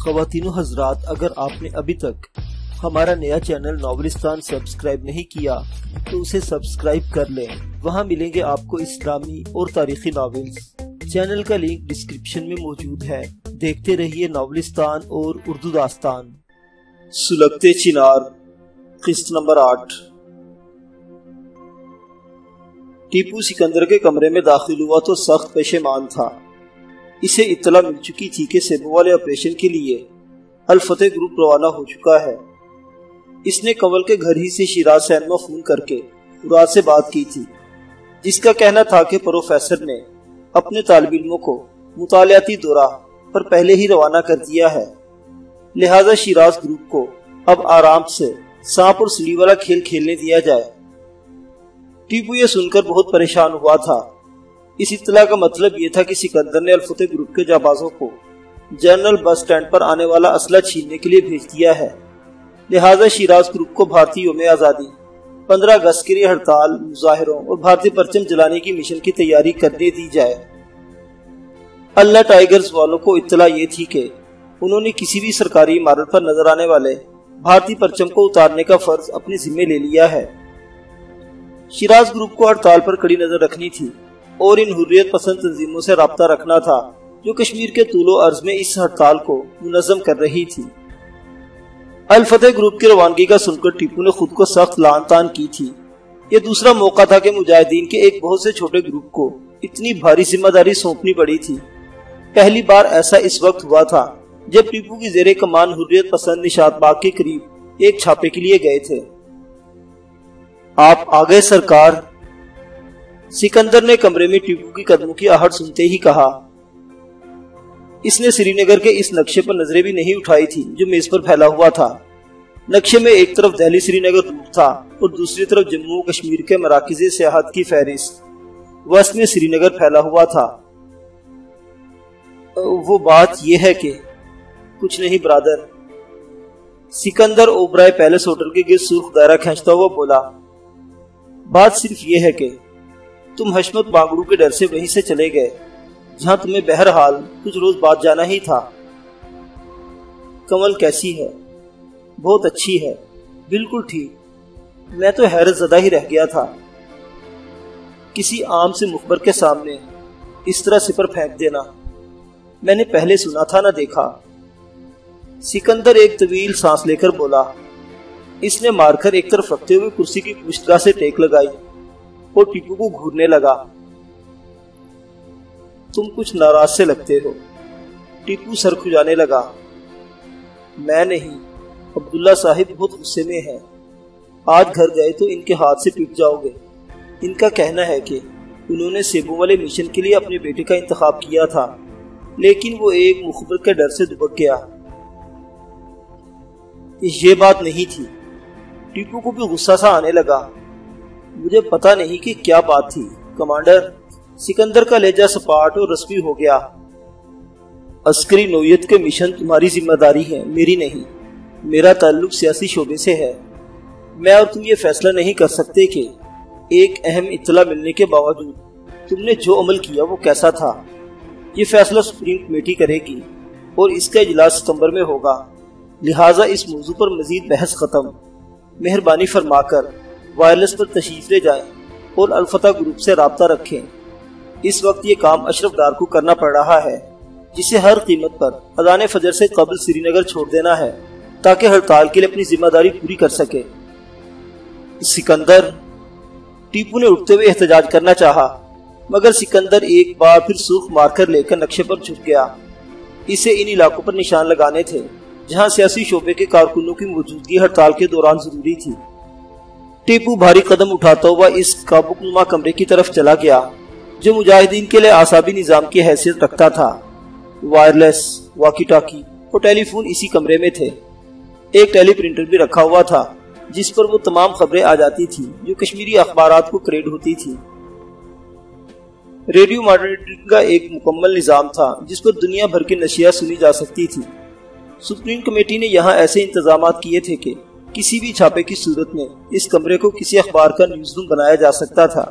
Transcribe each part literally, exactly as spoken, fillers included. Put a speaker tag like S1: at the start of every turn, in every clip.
S1: خواتین و حضرات، اگر آپ نے ابھی تک ہمارا نیا چینل ناولستان سبسکرائب نہیں کیا تو اسے سبسکرائب کر لیں۔ وہاں ملیں گے آپ کو اسلامی اور تاریخی ناولز۔ چینل کا لنک ڈسکرپشن میں موجود ہے۔ دیکھتے رہیے ناولستان اور اردو داستان۔ سلگتے چنار، قسط نمبر آٹھ۔ ٹیپو سکندر کے کمرے میں داخل ہوا تو سخت پشیمان تھا۔ اسے اطلاع مل چکی تھی کہ سیبو والے آپریشن کے لیے الفتح گروپ روانہ ہو چکا ہے۔ اس نے کنول کے گھر ہی سے شیراز سینما فون کر کے مراد سے بات کی تھی، جس کا کہنا تھا کہ پروفیسر نے اپنے طالب علموں کو مطالعاتی دورہ پر پہلے ہی روانہ کر دیا ہے، لہذا شیراز گروپ کو اب آرام سے سانپ اور سلی والا کھیل کھیلنے دیا جائے۔ ٹیپو یہ سن کر بہت پریشان ہوا تھا۔ اس اطلاع کا مطلب یہ تھا کہ سکندر نے الفتح گروپ کے جانبازوں کو جنرل بس سٹینڈ پر آنے والا اسلحہ چھیننے کے لیے بھیج دیا ہے، لہذا شیراز گروپ کو بھارتی یوم آزادی، پندرہ اگست کے لیے ہڑتال، مظاہروں اور بھارتی پرچم جلانے کی مشن کی تیاری کرنے دی جائے۔ اللہ ٹائیگرز والوں کو اطلاع یہ تھی کہ انہوں نے کسی بھی سرکاری عمارت پر نظر آنے والے بھارتی پرچم کو اتارنے کا فرض اپنے ذمہ لے لیا ہے۔ شیراز گروپ کو ہڑتال پر کڑی نظر رکھنی تھی اور ان حریت پسند تنظیموں سے رابطہ رکھنا تھا جو کشمیر کے طول و عرض میں اس ہڑتال کو منظم کر رہی تھی۔ الفتح گروپ کی روانگی کا سن کر ٹیپو نے خود کو سخت لعن طعن کی تھی۔ یہ دوسرا موقع تھا کہ مجاہدین کے ایک بہت سے چھوٹے گروپ کو اتنی بھاری ذمہ داری سونپنی پڑی تھی۔ پہلی بار ایسا اس وقت ہوا تھا جب ٹیپو کی زیر کمان حریت پسند نشاط باغ کے قریب ایک چھاپے کے لیے گئے تھے۔ آپ آگئے سرکار، سکندر نے کمرے میں ٹیپو کی قدموں کی آہٹ سنتے ہی کہا۔ اس نے سری نگر کے اس نقشے پر نظریں بھی نہیں اٹھائی تھی جو میز پر پھیلا ہوا تھا۔ نقشے میں ایک طرف دہلی سری نگر روٹ تھا اور دوسری طرف جموں و کشمیر کے مراکز سیاحت کی فہرست، وسط میں سری نگر پھیلا ہوا تھا۔ وہ بات یہ ہے کہ کچھ نہیں brother, Sikandar Oberoi palace hotel کے گرد سرخ دائرہ کھینچتا ہوا بولا۔ بات صرف یہ ہے کہ تم حشمت بانگڑو کے ڈر سے وہیں سے چلے گئے جہاں تمہیں بہرحال کچھ روز بعد جانا ہی تھا۔ کنول کیسی ہے؟ بہت اچھی ہے، بالکل ٹھیک۔ میں تو حیرت زدہ ہی رہ گیا تھا۔ کسی عام سے مخبر کے سامنے اس طرح سپر پھینک دینا میں نے پہلے سنا تھا نہ دیکھا۔ سکندر ایک طویل سانس لے کر بولا۔ اس نے مار کر ایک طرف رکھتے ہوئے کرسی کی پشتگاہ سے ٹیک لگائی اور ٹیپو کو گھورنے لگا۔ تم کچھ ناراض سے لگتے ہو۔ ٹیپو سر کھجانے لگا۔ میں نہیں، عبداللہ صاحب بہت غصے میں ہیں۔ آج گھر گئے تو ان کے ہاتھ سے پٹ جاؤ گے۔ ان کا کہنا ہے کہ انہوں نے سیبو والے مشن کے لیے اپنے بیٹے کا انتخاب کیا تھا، لیکن وہ ایک مخبر کے ڈر سے دبک گیا۔ یہ بات نہیں تھی۔ ٹیپو کو بھی غصہ سا آنے لگا۔ مجھے پتا نہیں کہ کیا بات تھی کمانڈر۔ سکندر کا لہجہ سپاٹ اور رسمی ہو گیا۔ عسکری نوعیت کے مشن تمہاری ذمہ داری ہے، میری نہیں۔ میرا تعلق سیاسی شعبے سے ہے۔ میں اور تم یہ فیصلہ نہیں کر سکتے کہ ایک اہم اطلاع ملنے کے باوجود تم نے جو عمل کیا وہ کیسا تھا۔ یہ فیصلہ سپریم کمیٹی کرے گی اور اس کا اجلاس ستمبر میں ہوگا، لہٰذا اس موضوع پر مزید بحث ختم۔ مہربانی فرما کر وائرلیس پر تشریف لے جائیں اور الفتح گروپ سے رابطہ رکھیں۔ اس وقت یہ کام اشرف ڈار کو کرنا پڑ رہا ہے، جسے ہر قیمت پر اذان فجر سے قبل سری نگر چھوڑ دینا ہے تاکہ ہڑتال کے لیے اپنی ذمہ داری پوری کر سکے۔ سکندر، ٹیپو نے اٹھتے ہوئے احتجاج کرنا چاہا، مگر سکندر ایک بار پھر سرخ مار کر لے کر نقشے پر چھپ گیا۔ اسے ان علاقوں پر نشان لگانے تھے جہاں سیاسی شعبے کے کارکنوں کی موجودگی ہڑتال کے دوران ضروری تھی۔ ٹیپو بھاری قدم اٹھاتا ہوا اس کابک نما کمرے کی طرف چلا گیا جو مجاہدین کے لیے اعصابی نظام کی حیثیت رکھتا تھا۔ وائرلیس، واکی ٹاکی اور ٹیلی فون اسی کمرے میں تھے۔ ایک ٹیلی پرنٹر بھی رکھا ہوا تھا جس پر وہ تمام خبریں آ جاتی تھی جو کشمیری اخبارات کو کریڈ ہوتی تھی۔ ریڈیو مانیٹرنگ کا ایک مکمل نظام تھا جس پر دنیا بھر کی نشریات سنی جا سکتی تھی۔ سپریم کمیٹی نے یہاں ایسے انتظامات کیے تھے کہ کسی بھی چھاپے کی صورت میں اس کمرے کو کسی اخبار کا نیوز روم بنایا جا سکتا تھا۔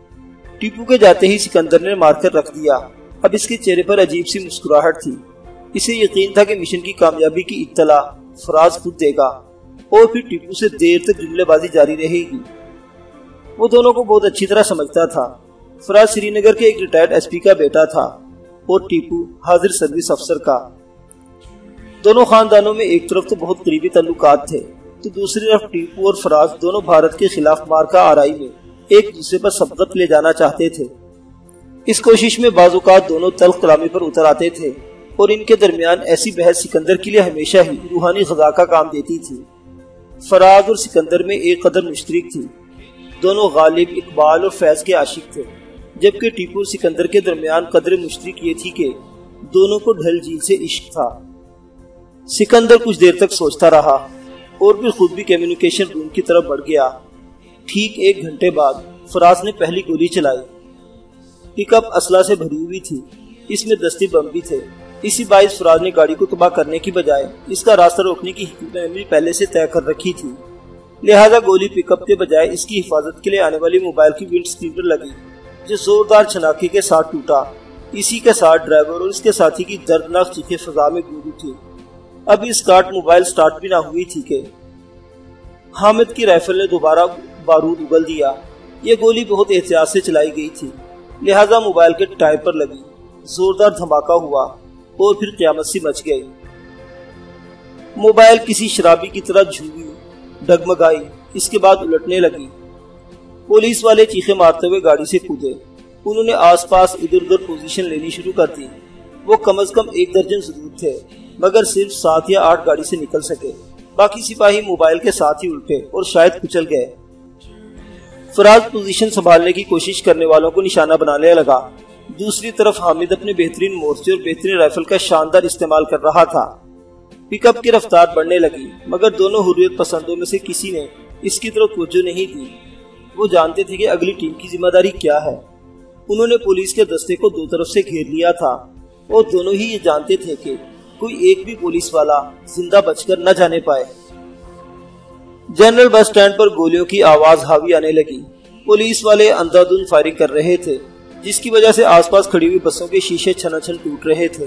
S1: ٹیپو کے جاتے ہی سکندر نے مار کر رکھ دیا۔ اب اس کے چہرے پر عجیب سی مسکراہٹ تھی۔ اسے یقین تھا کہ مشن کی کامیابی کی اطلاع فراز خود دے گا اور پھر ٹیپو سے دیر تک جملے بازی جاری رہے گی۔ وہ دونوں کو بہت اچھی طرح سمجھتا تھا۔ فراز سری نگر کے ایک ریٹائرڈ ایس پی کا بیٹا تھا اور ٹیپو حاضر سروس افسر کا۔ دونوں خاندانوں میں ایک طرف تو بہت قریبی تعلقات تھے تو دوسری طرف ٹیپو اور فراز دونوں بھارت کے خلاف مارکا آرائی میں ایک دوسرے پر سبقت لے جانا چاہتے تھے۔ اس کوشش میں بعض اوقات دونوں تلخ کلامی پر اتر آتے تھے اور ان کے درمیان ایسی بحث سکندر کے لیے ہمیشہ ہی روحانی غذا کا کام دیتی تھی۔ فراز اور سکندر میں ایک قدر مشترک تھی، دونوں غالب، اقبال اور فیض کے عاشق تھے، جبکہ ٹیپو اور سکندر کے درمیان قدر مشترک یہ تھی کہ دونوں کو ڈھل جھیل سے عشق تھا۔ سکندر کچھ دیر تک سوچتا رہا اور پھر خود بھی کمیونیکیشن روم کی طرف بڑھ گیا۔ ٹھیک ایک گھنٹے بعد فراز نے پہلی گولی چلائی۔ پک اپ اسلحہ سے بھری ہوئی تھی، اس میں دستی بم بھی تھے۔ اسی باعث فراز نے گاڑی کو تباہ کرنے کی بجائے اس کا راستہ روکنے کی حکمت عملی پہلے سے طے کر رکھی تھی، لہذا گولی پک اپ کے بجائے اس کی حفاظت کے لیے آنے والی موبائل کی ونڈ اسکرین پر لگی، جو زوردار چھناکے کے ساتھ ٹوٹا۔ اسی کے ساتھ ڈرائیور اور اس کے ساتھی کی دردناک چیخیں فضا میں گونج اٹھی۔ اب اس کارٹ موبائل سٹارٹ بھی نہ ہوئی تھی کہ حامد کی رائفل نے دوبارہ بارود اگل دیا۔ یہ گولی بہت احتیاط سے چلائی گئی تھی، لہذا موبائل کے ٹائر پر لگی، زوردار دھماکہ ہوا اور پھر قیامت سی مچ گئی۔ موبائل کسی شرابی کی طرح جھومی، ڈگمگائی، اس کے بعد الٹنے لگی۔ پولیس والے چیخیں مارتے ہوئے گاڑی سے کودے، انہوں نے آس پاس ادھر ادھر پوزیشن لینی شروع کر دی۔ وہ کم از کم ایک درجن ضرور تھے، مگر صرف سات یا آٹھ گاڑی سے نکل سکے۔ باقی سپاہی موبائل کے ساتھ ہی الٹے اور شاید کچل گئے۔ فراز پوزیشن سنبھالنے کی کوشش کرنے والوں کو نشانہ بنانے لگا، دوسری طرف حامد اپنے بہترین مورچے اور بہترین رائفل کا شاندار استعمال کر رہا تھا۔ پک اپ کی رفتار بڑھنے لگی، مگر دونوں حریت پسندوں میں سے کسی نے اس کی طرف توجہ نہیں دی۔ وہ جانتے تھے کہ اگلی ٹیم کی ذمہ داری کیا ہے۔ انہوں نے پولیس کے دستے کو دو طرف سے گھیر لیا تھا اور دونوں ہی یہ جانتے تھے کہ کوئی ایک بھی پولیس والا زندہ بچ کر نہ جانے پائے۔ جنرل بس سٹینڈ پر گولیوں کی آواز ہاوی آنے لگی۔ پولیس والے اندھا دھند فائرنگ کر رہے تھے، جس کی وجہ سے آس پاس کھڑی ہوئی بسوں کے شیشے چھنا چھن ٹوٹ رہے تھے۔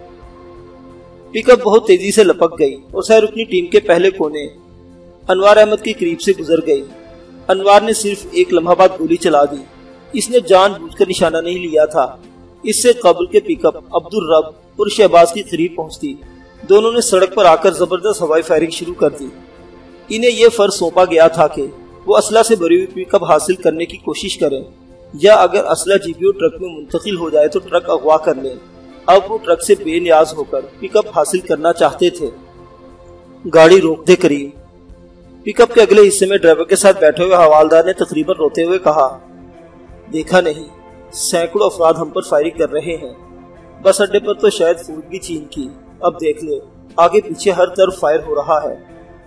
S1: پک اپ بہت تیزی سے لپک گئی اور سیر اپنی ٹیم کے پہلے کونے انوار احمد کے قریب سے گزر گئی۔ انوار نے صرف ایک لمحہ بعد گولی چلا دی۔ اس نے جان بوجھ کر نشانہ نہیں لیا تھا۔ اس سے قبل کے پک اپ عبدالرب اور شہباز کی قریب پہنچتی، دونوں نے سڑک پر آ کر زبردست ہوائی فائرنگ شروع کر دی۔ انہیں یہ فرض سونپا گیا تھا کہ وہ اسلحہ سے بھری ہوئی پک اپ حاصل کرنے کی کوشش کریں، یا اگر اسلحہ جی پی او ٹرک میں منتقل ہو جائے تو ٹرک اغوا کر لیں۔ اب وہ ٹرک سے بے نیاز ہو کر پک اپ حاصل کرنا چاہتے تھے۔ گاڑی روک دے کریم، پک اپ کے اگلے حصے میں ڈرائیور کے ساتھ بیٹھے ہوئے حوالدار نے تقریباً روتے ہوئے کہا، دیکھا نہیں، سینکڑوں افراد ہم پر فائرنگ کر رہے ہیں۔ بس اڈے پر تو شاید فوج بھی چین کی، اب دیکھ لے آگے پیچھے ہر طرف فائر ہو رہا ہے۔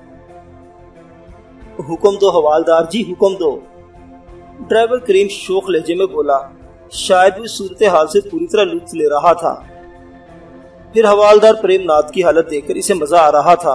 S1: حکم دو حوالدار جی، حکم دو، ڈرائیور کریم شوق لہجے میں بولا، شاید وہ صورتحال سے پوری طرح لطف لے رہا تھا۔ پھر حوالدار پریم ناتھ کی حالت دیکھ کر اسے مزہ آ رہا تھا۔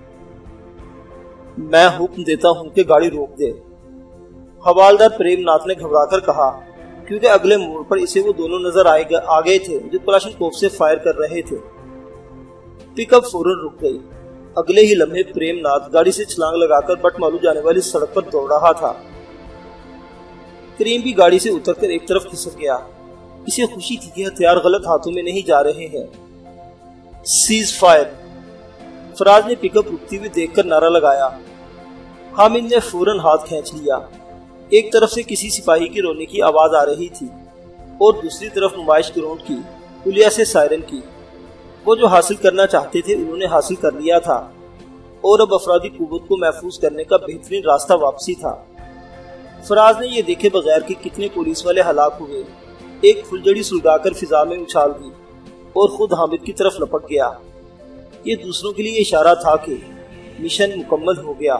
S1: میں حکم دیتا ہوں کہ گاڑی روک دے، حوالدار پریم ناتھ نے گھبرا کر کہا، کیونکہ اگلے موڑ پر اسے وہ دونوں نظر آئے گئے تھے جو کلاشن کوف سے فائر کر رہے تھے۔ پک اپ فوراً رک گئی۔ اگلے ہی لمحے پریم ناتھ گاڑی سے چھلانگ لگا کر بٹ مالو جانے والی سڑک پر دوڑ رہا تھا۔ کریم بھی گاڑی سے اتر کر ایک طرف کھسک گیا۔ اسے خوشی تھی کہ ہتھیار غلط ہاتھوں میں نہیں جا رہے ہیں۔ سیز فائر، فراز نے پک اپ رکتی ہوئی دیکھ کر نعرہ لگایا۔ حامد نے فوراً ہاتھ کھینچ لیا۔ ایک طرف سے کسی سپاہی کی رونے کی آواز آ رہی تھی اور دوسری طرف نمائش گراؤنڈ کی، پلیا سے سائرن کی۔ وہ جو حاصل کرنا چاہتے تھے انہوں نے حاصل کر لیا تھا، اور اب افرادی قوت کو محفوظ کرنے کا بہترین راستہ واپسی تھا۔ فراز نے یہ دیکھے بغیر کہ کتنے پولیس والے ہلاک ہوئے، ایک پھلجڑی سلگا کر فضا میں اچھال دی اور خود حامد کی طرف لپک گیا۔ یہ دوسروں کے لیے اشارہ تھا کہ مشن مکمل ہو گیا۔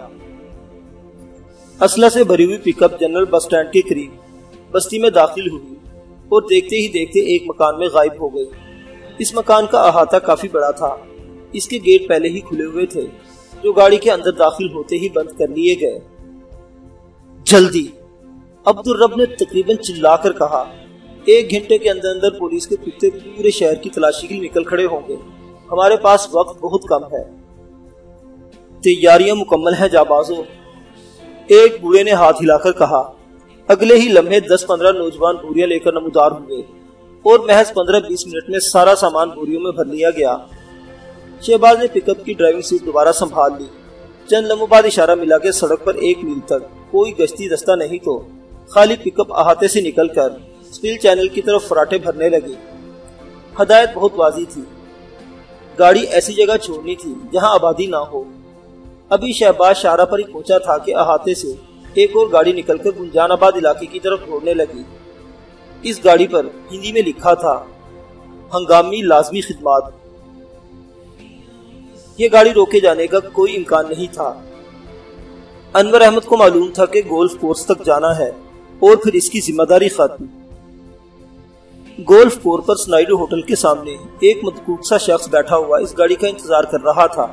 S1: اسلحہ سے بھری ہوئی پک اپ جنرل بس سٹینڈ کے قریب بستی میں داخل ہوئی اور دیکھتے ہی دیکھتے ایک مکان میں غائب ہو گئی۔ اس مکان کا احاطہ کافی بڑا تھا۔ اس کے گیٹ پہلے ہی کھلے ہوئے تھے، جو گاڑی کے اندر داخل ہوتے ہی بند کر لیے گئے۔ جلدی، عبدالرب نے تقریباً چلا کر کہا، ایک گھنٹے کے اندر اندر پولیس کے کتے پورے شہر کی تلاشی کے لیے نکل کھڑے ہوں گے۔ ہمارے پاس وقت بہت کم ہے۔ تیاریاں مکمل ہیں جابازوں، ایک بوڑھے نے ہاتھ ہلا کر کہا۔ اگلے ہی لمحے دس پندرہ نوجوان بوریاں لے کر نمودار ہوئے اور محض پندرہ بیس منٹ میں سارا سامان بوریوں میں بھر لیا گیا۔ شہباز نے پک اپ کی ڈرائیونگ سیٹ دوبارہ سنبھال لی۔ چند لمحوں بعد اشارہ ملا کہ سڑک پر ایک میل تک کوئی گشتی دستہ نہیں تو خالی پک اپ احاطے سے نکل کر سپیل چینل کی طرف فراٹے بھرنے لگی۔ ہدایت بہت واضح تھی، گاڑی ایسی جگہ چھوڑنی تھی جہاں آبادی نہ ہو۔ ابھی شہباز شارہ پر ہی پہنچا تھا کہ احاطے سے ایک اور گاڑی نکل کر گنجان آباد علاقے کی طرف دوڑنے لگی۔ اس گاڑی پر ہندی میں لکھا تھا ہنگامی لازمی خدمات۔ یہ گاڑی روکے جانے کا کوئی امکان نہیں تھا۔ انور احمد کو معلوم تھا کہ گولف کورس تک جانا ہے اور پھر اس کی ذمہ داری ختم۔ گولف کورس پر سنائڈو ہوٹل کے سامنے ایک مدکوک سا شخص بیٹھا ہوا اس گاڑی کا انتظار کر رہا تھا۔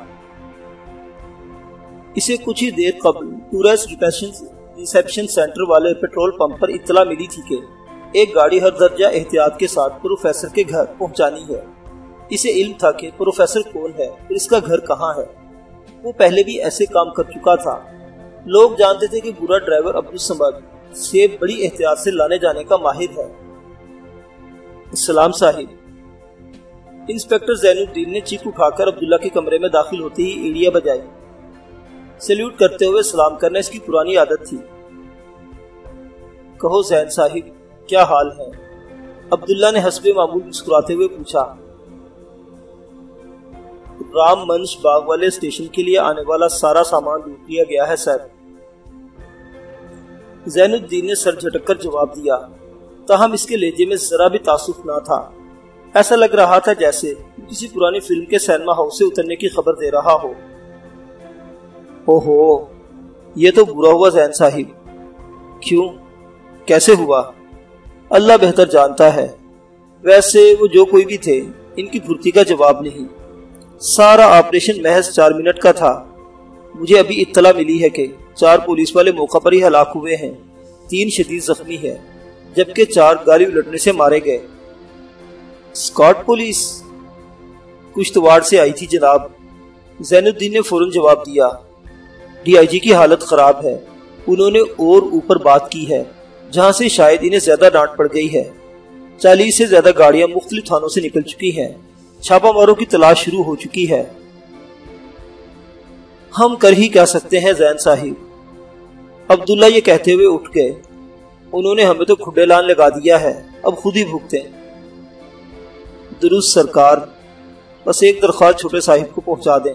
S1: اسے کچھ ہی دیر قبل ٹورسٹ ریسیپشن سینٹر والے پیٹرول پمپ پر اطلاع ملی تھی کہ ایک گاڑی ہر درجہ احتیاط کے ساتھ پروفیسر کے گھر پہنچانی ہے۔ اسے علم تھا کہ پروفیسر کون ہے اور اس کا گھر کہاں ہے۔ وہ پہلے بھی ایسے کام کر چکا تھا۔ لوگ جانتے تھے کہ برا ڈرائیور عبدالصمد سیب بڑی احتیاط سے لانے جانے کا ماہر ہے۔ السلام صاحب۔ انسپیکٹر زین الدین نے چیخ اٹھا کر عبداللہ کے کمرے میں داخل ہوتے ہی ایڑیاں بجائی۔ سیلیوٹ کرتے ہوئے سلام کرنا اس کی پرانی عادت تھی۔ کہو زین صاحب، کیا حال ہے؟ عبداللہ نے حسب معمول مسکراتے ہوئے پوچھا۔ رام منش باغ والے اسٹیشن کے لیے آنے والا سارا سامان لوٹ لیا گیا ہے سر۔ زین الدین نے سر جھٹک کر جواب دیا، تاہم اس کے لہجے میں ذرا بھی تعصب نہ تھا۔ ایسا لگ رہا تھا جیسے کسی پرانی فلم کے سینما ہاؤس سے اترنے کی خبر دے رہا ہو۔ اوہو، یہ تو برا ہوا زین صاحب۔ کیوں؟ کیسے ہوا؟ اللہ بہتر جانتا ہے۔ ویسے وہ جو کوئی بھی تھے، ان کی پھرتی کا جواب نہیں۔ سارا آپریشن محض چار منٹ کا تھا۔ مجھے ابھی اطلاع ملی ہے کہ چار پولیس والے موقع پر ہی ہلاک ہوئے ہیں، تین شدید زخمی ہے، جبکہ چار گاڑی الٹنے سے مارے گئے۔ اسکاٹ پولیس کشتواڑ سے آئی تھی جناب۔ زین الدین نے فوراً جواب دیا۔ ڈی آئی جی کی حالت خراب ہے، انہوں نے اور اوپر بات کی ہے جہاں سے شاید انہیں زیادہ ڈانٹ پڑ گئی ہے۔ چالیس سے زیادہ گاڑیاں مختلف تھانوں سے نکل چکی ہیں، چھاپا ماروں کی تلاش شروع ہو چکی ہے۔ ہم کر ہی کیا سکتے ہیں زین صاحب؟ عبداللہ یہ کہتے ہوئے اٹھ گئے۔ انہوں نے ہمیں تو کھڈے لان لگا دیا ہے، اب خود ہی بھگتیں۔ درست سرکار، بس ایک درخواست چھوٹے صاحب کو پہنچا دیں۔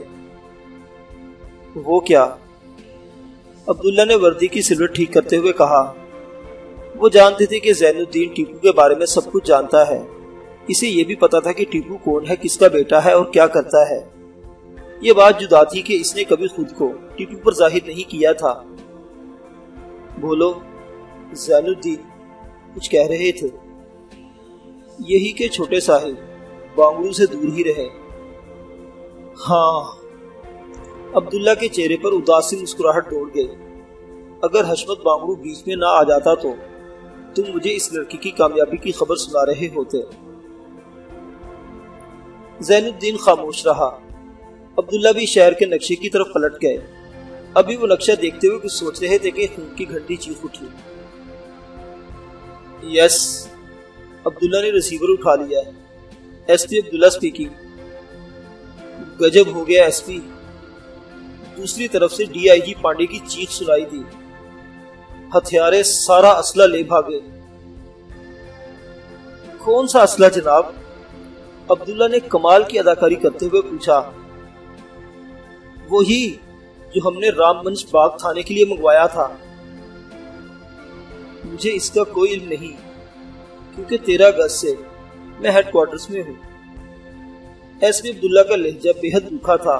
S1: وہ کیا؟ عبداللہ نے وردی کی سلوٹ ٹھیک کرتے ہوئے کہا۔ وہ جانتے تھے کہ زین الدین ٹیپو کے بارے میں سب کچھ جانتا ہے۔ اسے یہ بھی پتا تھا کہ ٹیپو کون ہے، کس کا بیٹا ہے اور کیا کرتا ہے۔ یہ بات جدا تھی کہ اس نے کبھی خود کو ٹیپو پر ظاہر نہیں کیا تھا۔ بولو زین الدین، کچھ کہہ رہے تھے؟ یہی کہ چھوٹے صاحب بانگلو سے دور ہی رہے۔ ہاں۔ عبداللہ کے چہرے پر اداسی مسکراہٹ دوڑ گئی۔ اگر حشمت بانگلو بیچ میں نہ آ جاتا تو تم مجھے اس لڑکی کی کامیابی کی خبر سنا رہے ہوتے۔ زین الدین خاموش رہا۔ عبداللہ بھی شہر کے نقشے کی طرف پلٹ گئے۔ ابھی وہ نقشہ دیکھتے ہوئے کچھ سوچ رہے تھے کہ خون کی گھنٹی چیخ اٹھی۔ یس، عبداللہ نے ریسیور اٹھا لیا۔ ایس پی عبداللہ اسپیکنگ۔ گجب ہو گیا ایس پی۔ دوسری طرف سے ڈی آئی جی پانڈے کی چیخ سنائی دی۔ ہتھیارے سارا اسلحہ لے بھاگے۔ کون سا اسلحہ جناب؟ عبداللہ نے کمال کی اداکاری کرتے ہوئے پوچھا۔ وہی جو ہم نے رام منش باغ تھانے کے لیے منگوایا تھا۔ مجھے اس کا کوئی علم نہیں، کیونکہ تیرہ اگست سے میں ہیڈ کوارٹرز میں ہوں۔ ایس پی عبداللہ کا لہجہ بے حد روکھا تھا۔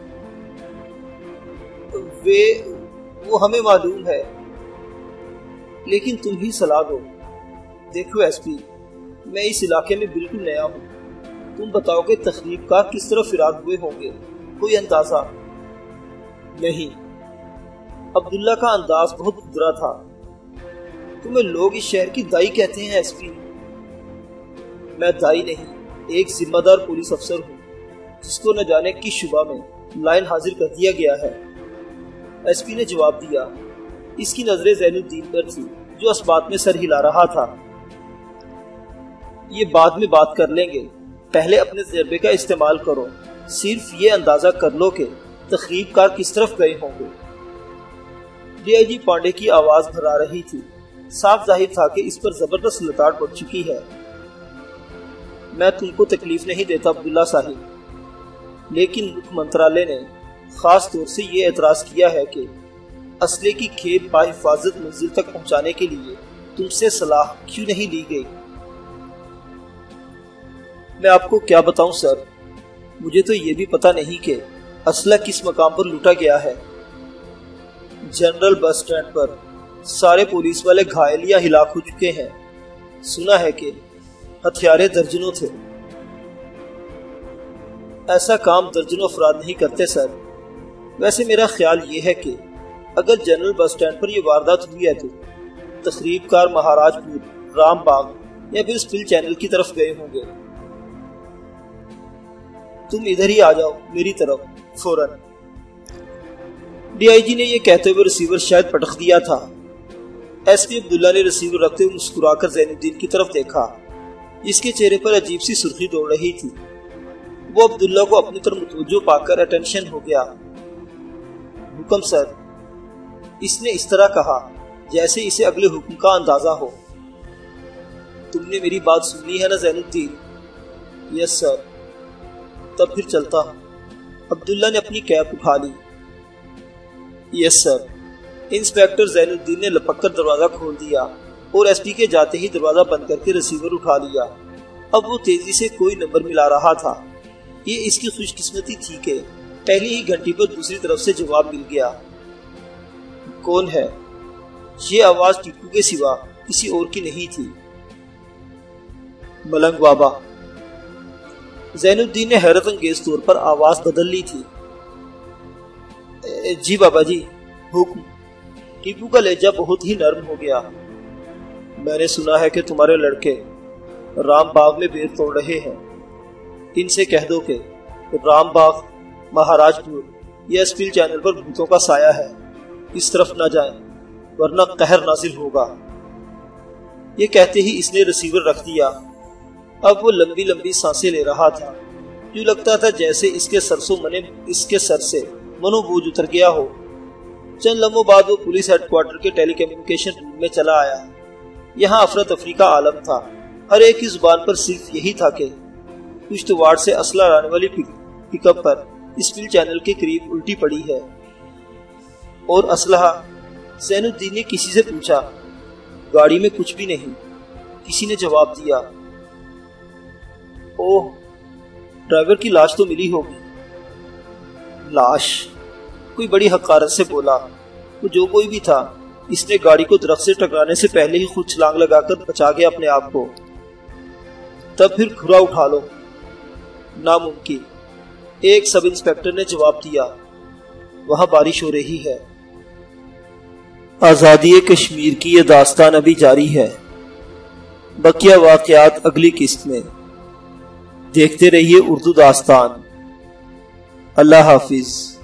S1: وہ ہمیں معلوم ہے، لیکن تم ہی صلاح دو۔ دیکھو ایس پی، میں اس علاقے میں بالکل نیا ہوں۔ تم بتاؤ کہ تخریب کار کس طرح فرار ہوئے ہوں گے، کوئی اندازہ؟ نہیں۔ عبداللہ کا انداز بہت ادھرا تھا۔ تمہیں لوگ اس شہر کی دائی کہتے ہیں ایس پی۔ میں دائی نہیں، ایک ذمہ دار پولیس افسر ہوں۔ جس کو نہ جانے کس شبہ میں لائن حاضر کر دیا گیا ہے۔ ایس پی نے جواب دیا۔ اس کی نظریں زین الدین پر تھی جو اس بات میں سر ہلا رہا تھا۔ یہ بعد میں بات کر لیں گے، پہلے اپنے تجربے کا استعمال کرو، صرف یہ اندازہ کر لو کہ تخریب کار کس طرف گئے ہوں گے۔ ڈی آئی جی پانڈے کی آواز بھرا رہی تھی، صاف ظاہر تھا کہ اس پر زبردست لتاڑ پڑ چکی ہے۔ میں تم کو تکلیف نہیں دیتا عبداللہ صاحب، لیکن ملک منترالیہ نے خاص طور سے یہ اعتراض کیا ہے کہ اسلحے کی کھیپ بحفاظت منزل تک پہنچانے کے لیے تم سے صلاح کیوں نہیں لی گئی؟ میں آپ کو کیا بتاؤں سر، مجھے تو یہ بھی پتا نہیں کہ اسلحہ کس مقام پر لوٹا گیا ہے۔ جنرل بس سٹینڈ پر سارے پولیس والے گھائل یا ہلاک ہو چکے ہیں، سنا ہے کہ ہتھیارے درجنوں تھے۔ ایسا کام درجنوں افراد نہیں کرتے سر۔ ویسے میرا خیال یہ ہے کہ اگر جنرل بس سٹینڈ پر یہ واردات ہوئی ہے تو تخریب کار مہاراج پور، رام باغ یا پھر سپل چینل کی طرف گئے ہوں گے۔ تم ادھر ہی آ جاؤ میری طرف فوراً۔ ڈی آئی جی نے یہ کہتے ہوئے ریسیور شاید پٹخ دیا تھا۔ ایس پی عبداللہ نے ریسیور رکھتے ہوئے مسکرا کر زین الدین کی طرف دیکھا، جس کے چہرے پر عجیب سی سرخی دوڑ رہی تھی۔ وہ عبداللہ کو اپنی طرف متوجہ پا کر اٹینشن ہو گیا۔ حکم سر، اس نے اس طرح کہا جیسے اسے اگلے حکم کا اندازہ ہو۔ تم نے میری بات سنی ہے نا زین الدین؟ یس سر۔ تب پھر چلتا ہوں۔ عبداللہ نے اپنی کیپ اٹھا لی۔ یس سر۔ انسپیکٹر زین الدین نے لپک کر دروازہ کھول دیا اور ایس پی کے جاتے ہی دروازہ بند کر کے ریسیور اٹھا لیا۔ اب وہ تیزی سے کوئی نمبر ملا رہا تھا۔ یہ اس کی خوش قسمتی تھی کہ پہلی ہی گھنٹی پر دوسری طرف سے جواب مل گیا۔ کون ہے؟ یہ آواز ٹیپو کے سوا کسی اور کی نہیں تھی۔ ملنگ بابا۔ زین الدین نے حیرت انگیز طور پر آواز بدل لی تھی۔ جی بابا جی، حکم۔ ٹیپو کا لہجہ بہت ہی نرم ہو گیا۔ میں نے سنا ہے کہ تمہارے لڑکے رام باغ میں بیر توڑ رہے ہیں۔ ان سے کہہ دو کہ رام باغ، مہاراج پور یا سپل چینل پر بھوتوں کا سایہ ہے، اس طرف نہ جائیں ورنہ قہر نازل ہوگا۔ یہ کہتے ہی اس نے ریسیور رکھ دیا۔ اب وہ لمبی لمبی سانسیں لے رہا تھا، جو لگتا تھا جیسے اس کے سرسوں منے اس کے سر سے منو بوجھ اتر گیا ہو۔ چند لمحوں بعد وہ پولیس ہیڈ کوارٹر کے ٹیلی کمیونیکیشن روم میں چلا آیا۔ یہاں افراتفری کا عالم تھا۔ ہر ایک کی زبان پر صرف یہی تھا کہ کشتواڑ سے اسلحہ لانے والی پک اپ پر اسپل چینل کے قریب الٹی پڑی ہے۔ اور اسلحہ؟ زین الدین نے کسی سے پوچھا۔ گاڑی میں کچھ بھی نہیں، کسی نے جواب دیا۔ اوہ، ڈرائیور کی لاش تو ملی ہوگی۔ لاش؟ کوئی بڑی حقارت سے بولا۔ وہ جو کوئی بھی تھا، اس نے گاڑی کو درخت سے ٹکرانے سے پہلے ہی خود چھلانگ لگا کر بچا گیا اپنے آپ کو۔ تب پھر کھرا اٹھا لو۔ ناممکن، ایک سب انسپیکٹر نے جواب دیا۔ وہاں بارش ہو رہی ہے۔ آزادی کشمیر کی یہ داستان ابھی جاری ہے۔ بقیہ واقعات اگلی قسط میں۔ دیکھتے رہیے اردو داستان۔ اللہ حافظ۔